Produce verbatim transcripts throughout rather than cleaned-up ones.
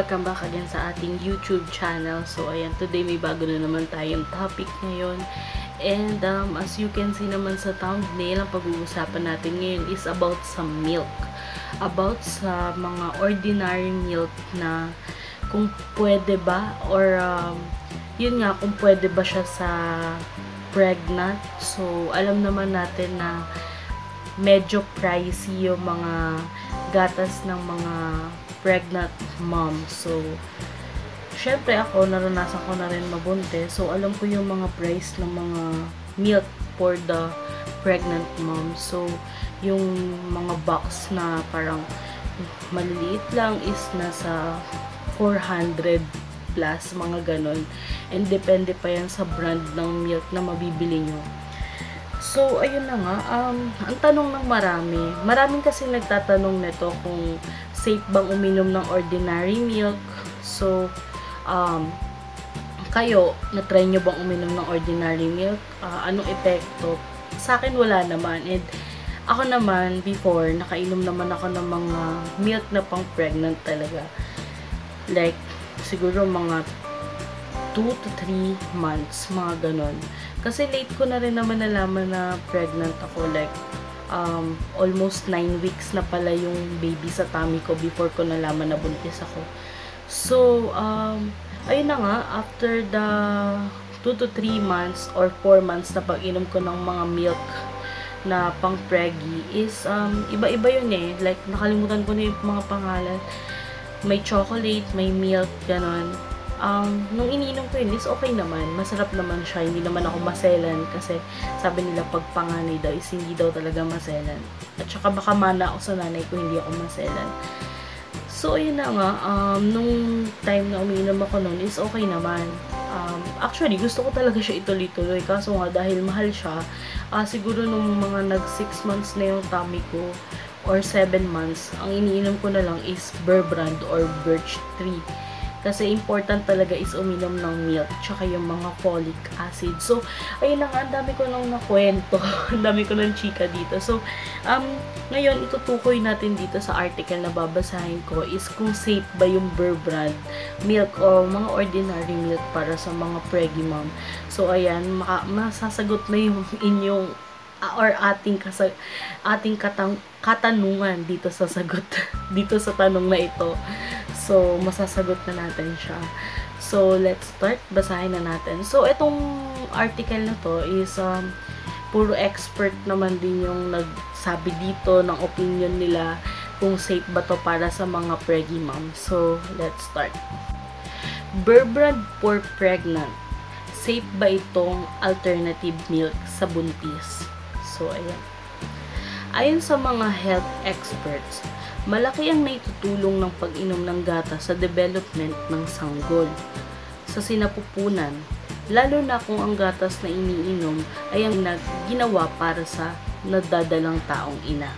welcome back again sa ating YouTube channel. So, ayan, today may bago na naman tayong topic ngayon. And, um, as you can see naman sa thumbnail, ang pag-uusapan natin ngayon is about sa milk. About sa mga ordinary milk na kung pwede ba, or, um, yun nga, kung pwede ba siya sa pregnant. So, alam naman natin na medyo pricey yung mga gatas ng mga pregnant mom. So, syempre ako, naranasan ko na rin mabuntis. So, alam ko yung mga price ng mga milk for the pregnant mom. So, yung mga box na parang maliliit lang is nasa four hundred plus, mga ganon. And depende pa yan sa brand ng milk na mabibili nyo. So, ayun na nga, um, ang tanong ng marami, maraming kasi nagtatanong nito kung safe bang uminom ng ordinary milk. So, um, kayo, na-try nyo bang uminom ng ordinary milk? Uh, anong epekto? Sa akin, wala naman. And ako naman, before, nakainom naman ako ng mga milk na pang pregnant talaga. Like, siguro mga two to three months, mga ganon. Kasi late ko na rin naman nalaman na pregnant ako. Like, um, almost nine weeks na pala yung baby sa tummy ko before ko nalaman na buntis ako. So, um, ayun na nga, after the two to three months or four months na pag-inom ko ng mga milk na pang preggy is, um, iba-iba yun eh. Like, nakalimutan ko na yung mga pangalan. May chocolate, may milk, ganon. Um, nung iniinom ko yun is okay naman, masarap naman siya, hindi naman ako maselan kasi sabi nila pag panganay daw is hindi daw talaga maselan, at saka baka mana ako sa nanay ko hindi ako maselan. So ayun na nga, um, nung time na umiinom ako nun is okay naman. Um, actually gusto ko talaga siya ituloy-tuloy, kaso nga dahil mahal siya, uh, siguro nung mga nag six months na yung tummy ko or seven months, ang iniinom ko na lang is Bear Brand or Birch Tree. Kasi important talaga is uminom ng milk, tsaka yung mga folic acid. So, ayun na nga, ang dami ko nang nakwento. Ang dami ko nang chika dito. So, um, ngayon, itutukoy natin dito sa article na babasahin ko is kung safe ba yung Bear Brand milk o mga ordinary milk para sa mga preggy mom. So, ayan, maka masasagot na yung inyong uh, or ating kasa ating katang katanungan dito sa sagot dito sa tanong na ito. So, masasagot na natin siya. So, let's start. Basahin na natin. So, itong article na to is um, puro expert naman din yung nagsabi dito ng opinion nila kung safe ba to para sa mga preggy mom. So, let's start. Bear Brand for pregnant. Safe ba itong alternative milk sa buntis? So, ayan. Ayon sa mga health experts, malaki ang naitutulong ng pag-inom ng gatas sa development ng sanggol sa sinapupunan, lalo na kung ang gatas na iniinom ay ang ginawa para sa nadadalang taong ina.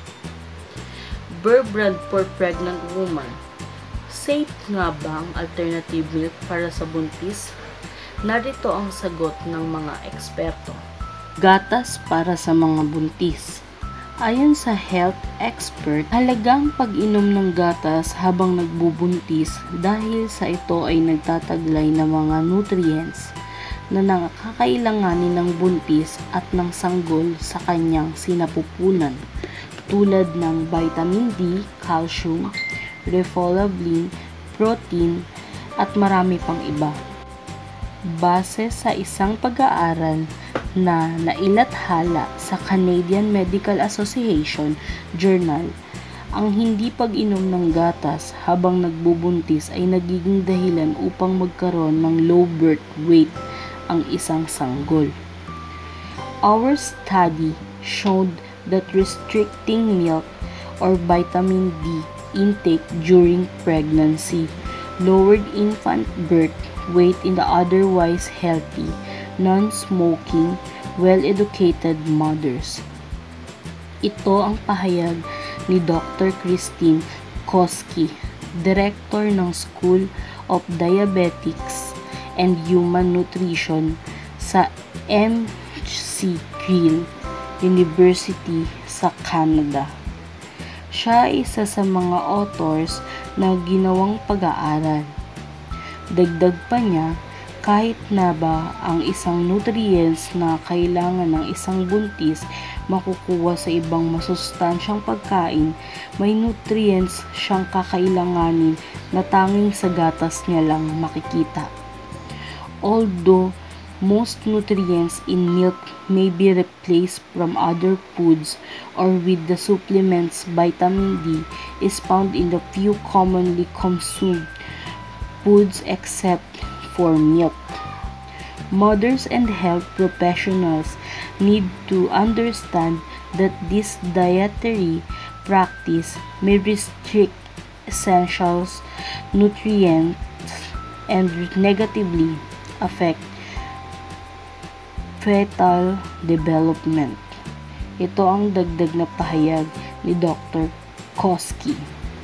Bear Brand for pregnant woman. Safe nga ba ang alternative milk para sa buntis? Narito ang sagot ng mga eksperto. Gatas para sa mga buntis. Ayon sa health expert, halagang pag-inom ng gatas habang nagbubuntis dahil sa ito ay nagtataglay ng mga nutrients na nakakailanganin ng buntis at ng sanggol sa kanyang sinapupunan, tulad ng vitamin D, calcium, riboflavin, protein, at marami pang iba. Base sa isang pag-aaral na nailathala sa Canadian Medical Association Journal, ang hindi pag-inom ng gatas habang nagbubuntis ay nagiging dahilan upang magkaroon ng low birth weight ang isang sanggol. Our study showed that restricting milk or vitamin D intake during pregnancy lowered infant birth weight in the otherwise healthy, non-smoking, well-educated mothers. Ito ang pahayag ni Doctor Christine Koski, Director ng School of Diabetics and Human Nutrition sa M C Gill University sa Canada. Siya ay isa sa mga authors na ginawang pag-aaral Dagdag pa niya, kahit na ba ang isang nutrients na kailangan ng isang buntis makukuha sa ibang masustansyang pagkain, may nutrients siyang kakailanganin na tanging sa gatas niya lang makikita. Although most nutrients in milk may be replaced from other foods or with the supplements, vitamin D is found in the few commonly consumed foods except for milk. Mothers and health professionals need to understand that this dietary practice may restrict essential nutrients and negatively affect fetal development. Ito ang dagdag na pahayag ni Doctor Koski.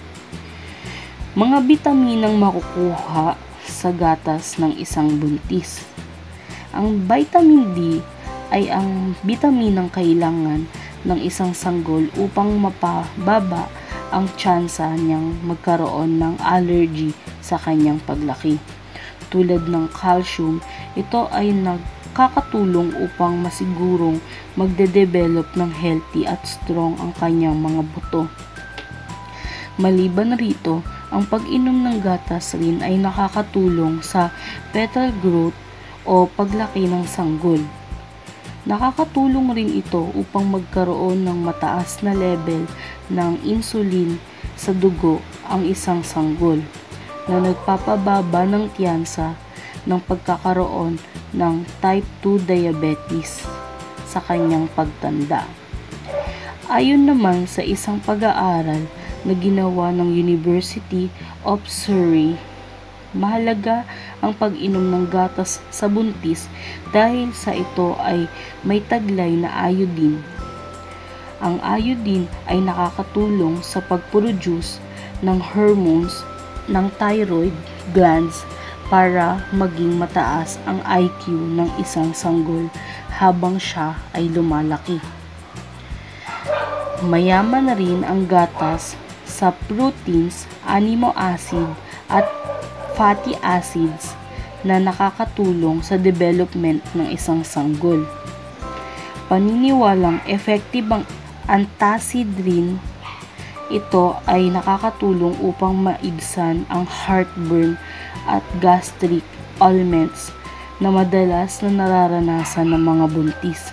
Mga bitaminang makukuha sa gatas ng isang buntis. Ang vitamin D ay ang bitaminang kailangan ng isang sanggol upang mapababa ang tsansa niyang magkaroon ng allergy sa kanyang paglaki. Tulad ng calcium, ito ay nagkakatulong upang masigurong magde-develop ng healthy at strong ang kanyang mga buto. Maliban rito, ang pag-inom ng gatas rin ay nakakatulong sa fetal growth o paglaki ng sanggol. Nakakatulong rin ito upang magkaroon ng mataas na level ng insulin sa dugo ang isang sanggol na nagpapababa ng tiyansa ng pagkakaroon ng type two diabetes sa kanyang pagtanda. Ayon naman sa isang pag-aaral na ginawa ng University of Surrey, mahalaga ang pag-inom ng gatas sa buntis dahil sa ito ay may taglay na iodine. Ang iodine ay nakakatulong sa pag-produce ng hormones ng thyroid glands para maging mataas ang I Q ng isang sanggol habang siya ay lumalaki. Mayaman na rin ang gatas sa proteins, amino acid at fatty acids na nakakatulong sa development ng isang sanggol. Paniniwalang effective ang antacid rin, ito ay nakakatulong upang maibsan ang heartburn at gastric ailments na madalas na nararanasan ng mga buntis.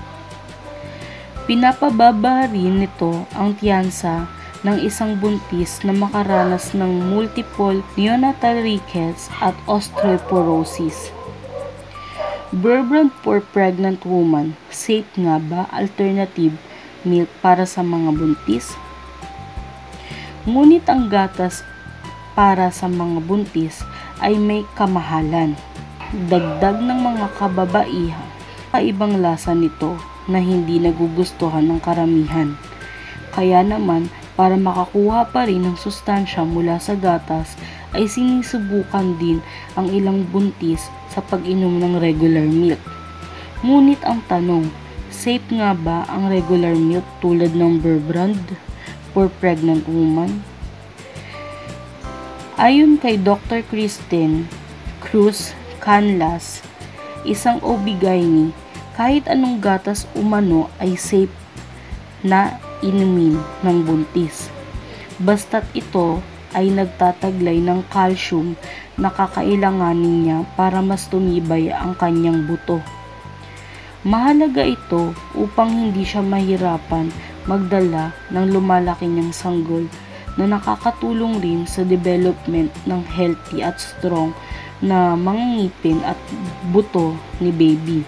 Pinapababa rin nito ang tiyansa ng isang buntis na makaranas ng multiple neonatal rickets at osteoporosis. Bear brand for pregnant woman, safe nga ba alternative milk para sa mga buntis? Ngunit ang gatas para sa mga buntis ay may kamahalan. Dagdag ng mga kababaihan, kaibang lasa nito na hindi nagugustuhan ng karamihan. Kaya naman, para makakuha pa rin ng sustansya mula sa gatas, ay sinisubukan din ang ilang buntis sa pag-inom ng regular milk. Ngunit ang tanong, safe nga ba ang regular milk tulad ng Bear Brand for pregnant woman? Ayon kay Doctor Kristen Cruz Canlas, isang O B G Y N, kahit anong gatas umano ay safe na inumin ng buntis. Basta't ito ay nagtataglay ng calcium na kakailanganin niya para mas tumibay ang kanyang buto. Mahalaga ito upang hindi siya mahirapan magdala ng lumalaki niyang sanggol na nakakatulong rin sa development ng healthy at strong na mga ngipin at buto ni baby.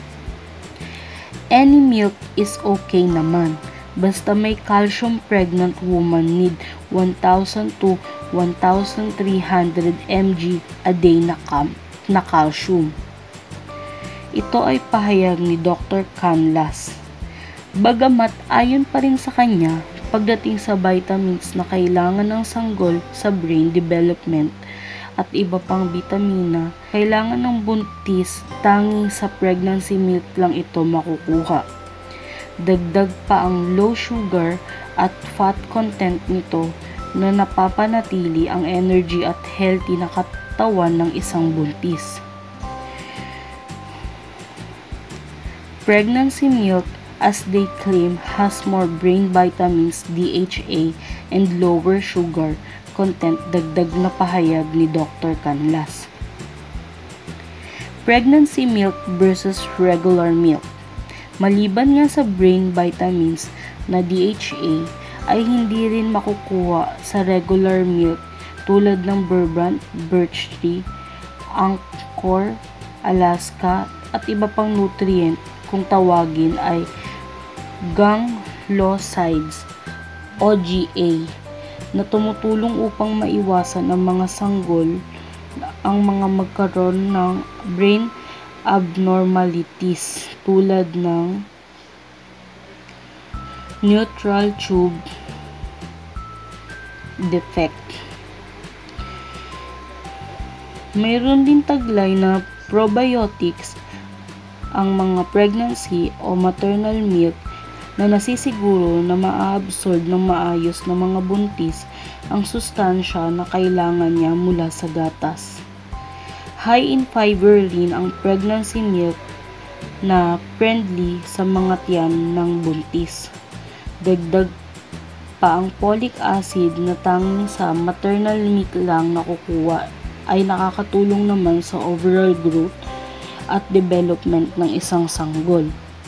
Any milk is okay naman, basta may calcium. Pregnant woman need one thousand to one thousand three hundred milligrams a day na, cam, na calcium. Ito ay pahayag ni Doctor Canlas. Bagamat ayon pa rin sa kanya, pagdating sa vitamins na kailangan ng sanggol sa brain development at iba pang bitamina, kailangan ng buntis, tanging sa pregnancy milk lang ito makukuha. Dagdag pa ang low sugar at fat content nito na napapanatili ang energy at healthy na katawan ng isang buntis. Pregnancy milk, as they claim, has more brain vitamins, D H A, and lower sugar content, dagdag na pahayag ni Doctor Canlas. Pregnancy milk versus regular milk. Maliban nga sa brain vitamins na D H A, ay hindi rin makukuha sa regular milk tulad ng Burbrand, Birch Tree, Anchor, Alaska, at iba pang nutrient kung tawagin ay gangliosides o G A na tumutulong upang maiwasan ang mga sanggol ang mga magkaroon ng brain abnormalities tulad ng neutral tube defect. Mayroon din taglay na probiotics ang mga pregnancy o maternal milk na nasisiguro na maaabsorb ng maayos ng mga buntis ang sustansya na kailangan niya mula sa gatas. High in fiber rin ang pregnancy milk na friendly sa mga tiyan ng buntis. Dagdag pa ang folic acid na tanging sa maternal milk lang nakukuha ay nakakatulong naman sa overall growth at development ng isang sanggol.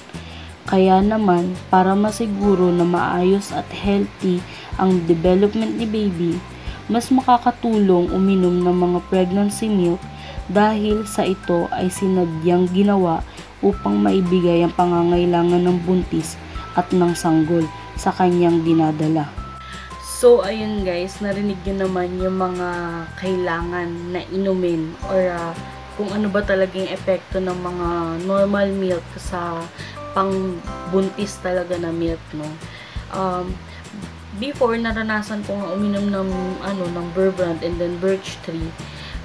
Kaya naman, para masiguro na maayos at healthy ang development ni baby, mas makakatulong uminom ng mga pregnancy milk dahil sa ito ay sinadyang ginawa upang maibigay ang pangangailangan ng buntis at ng sanggol sa kanyang dinadala. So, ayun guys, narinig nyo naman yung mga kailangan na inumin or uh, kung ano ba talagang epekto ng mga normal milk sa pangbuntis talaga na milk, no. Um, before naranasan ko nga uminom ng ano ng Burbrand and then Birch Tree,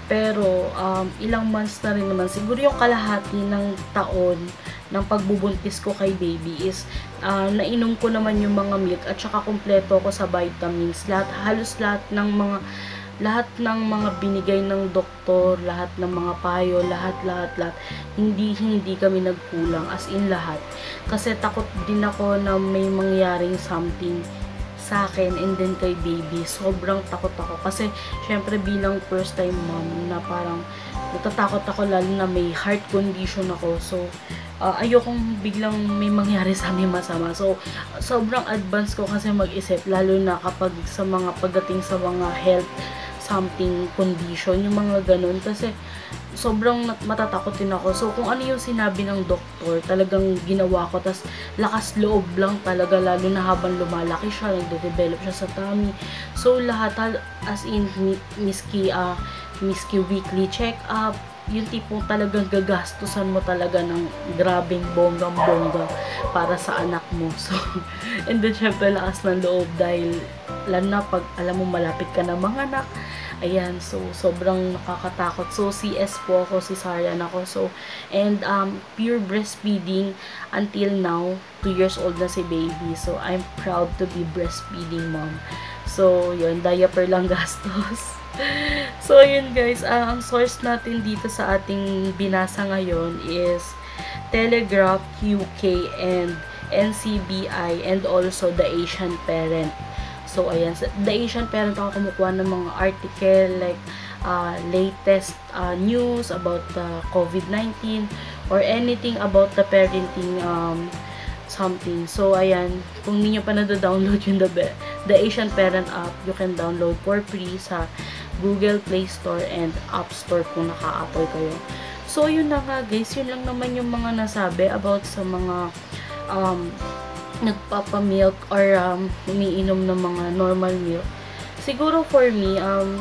pero um, ilang months na rin naman, siguro yung kalahati ng taon ng pagbubuntis ko kay baby is uh, nainom ko naman yung mga milk at saka kumpleto ko sa vitamins, lahat, halos lahat ng mga lahat ng mga binigay ng doktor, lahat ng mga payo, lahat, lahat, lahat. Hindi, hindi kami nagkulang. As in lahat. Kasi takot din ako na may mangyaring something sa akin and then kay baby. Sobrang takot ako. Kasi, syempre bilang first time mom, na parang natatakot ako lalo na may heart condition ako. So, uh, ayokong biglang may mangyari sa amin masama. So, sobrang advance ko kasi mag-isip, lalo na kapag sa mga pagdating sa mga health something condition, yung mga ganun, kasi sobrang matatakot din ako. So, kung ano yung sinabi ng doktor, talagang ginawa ko, tas lakas loob lang talaga, lalo na habang lumalaki siya, nagde-develop siya sa tummy. So, lahat, as in, miski, uh, miski weekly check-up, yung tipong talagang gagastusan mo talaga ng grabing bonggang-bongga para sa anak mo. So, and then, syempre, lakas ng loob dahil, lalo na pag alam mo malapit ka na mga anak. Ayan, so sobrang nakakatakot. So C S po ako, cesarean ako. So, and um, pure breastfeeding until now, two years old na si baby. So, I'm proud to be breastfeeding mom. So, yun, diaper lang gastos. So, yun guys, uh, ang source natin dito sa ating binasa ngayon is Telegraph, U K, and N C B I, and also the Asian Parent. So, ayan, the Asian Parent ako kumukuha ng mga article like uh, latest uh, news about uh, COVID nineteen or anything about the parenting um, something. So, ayan, kung hindi nyo pa na-download yung the, the Asian Parent app, you can download for free sa Google Play Store and App Store kung naka-Apple kayo. So, yun na nga guys, yun lang naman yung mga nasabi about sa mga um, nagpapamilk or um, umiinom ng mga normal milk. Siguro for me, um,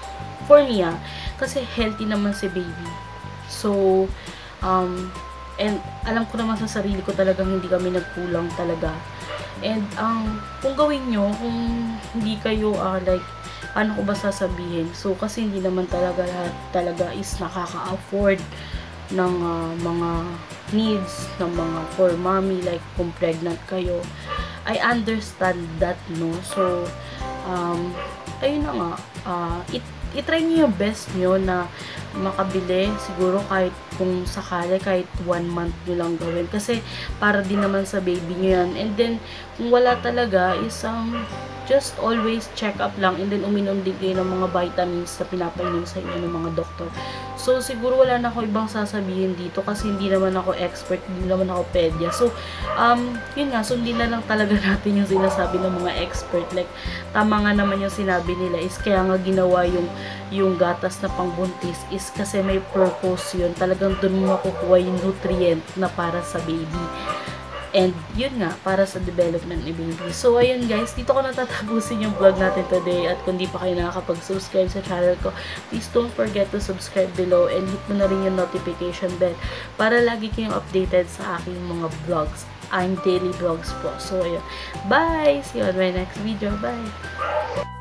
for me ah, kasi healthy naman si baby. So, um, and alam ko naman sa sarili ko talagang hindi kami nagkulang talaga. And um, kung gawin nyo, kung hindi kayo uh, like, ano ko ba sasabihin? So, kasi hindi naman talaga lahat talaga is nakaka-afford ng uh, mga needs ng mga for mommy, like kung pregnant kayo. I understand that, no? So, um, ayun na nga, uh, it i-try nyo yung best nyo na makabili. Siguro kahit kung sakali, kahit one month nyo lang gawin. Kasi para din naman sa baby nyo yan. And then, kung wala talaga, is um, just always check up lang. And then, uminom din kayo ng mga vitamins na pinapainom sa inyo ng mga doktor. So, siguro wala na ako ibang sasabihin dito kasi hindi naman ako expert, hindi naman ako pedya. So, um, yun nga, sundin na lang talaga natin yung sinasabi ng mga expert. Like, tama nga naman yung sinabi nila is kaya nga ginawa yung yung gatas na pangbuntis is kasi may purpose yun. Talagang dun mo makukuha yung nutrient na para sa baby. And, yun nga, para sa development ni baby. So, ayun guys, dito ko natatapusin yung vlog natin today. At kung di pa kayo nakakapag-subscribe sa channel ko, please don't forget to subscribe below and hit mo na rin yung notification bell para lagi kayong updated sa aking mga vlogs. I'm daily vlogs po. So, ayun. Bye! See you on my next video. Bye!